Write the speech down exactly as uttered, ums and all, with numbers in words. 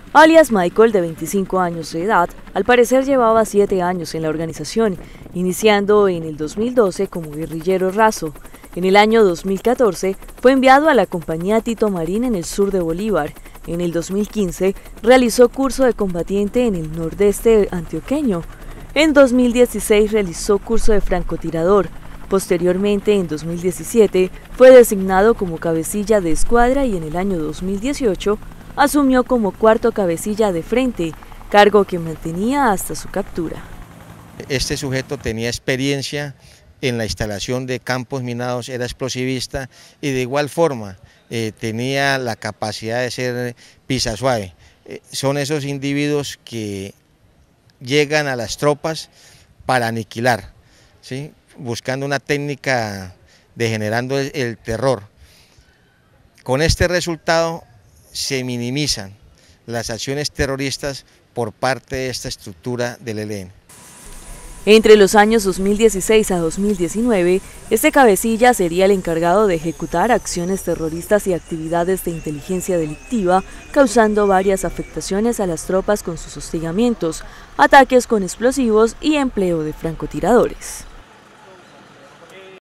alias Michael, de veinticinco años de edad, al parecer llevaba siete años en la organización, iniciando en el dos mil doce como guerrillero raso. En el año dos mil catorce fue enviado a la compañía Tito Marín en el sur de Bolívar. En el dos mil quince realizó curso de combatiente en el nordeste antioqueño. En dos mil dieciséis realizó curso de francotirador. Posteriormente, en dos mil diecisiete, fue designado como cabecilla de escuadra y en el año dos mil dieciocho asumió como cuarto cabecilla de frente, cargo que mantenía hasta su captura. Este sujeto tenía experiencia en la instalación de campos minados, era explosivista y de igual forma eh, tenía la capacidad de ser pisa suave. Eh, son esos individuos que llegan a las tropas para aniquilar, ¿sí? Buscando una técnica de generando el, el terror. Con este resultado se minimizan las acciones terroristas por parte de esta estructura del E L N. Entre los años dos mil dieciséis a dos mil diecinueve, este cabecilla sería el encargado de ejecutar acciones terroristas y actividades de inteligencia delictiva, causando varias afectaciones a las tropas con sus hostigamientos, ataques con explosivos y empleo de francotiradores.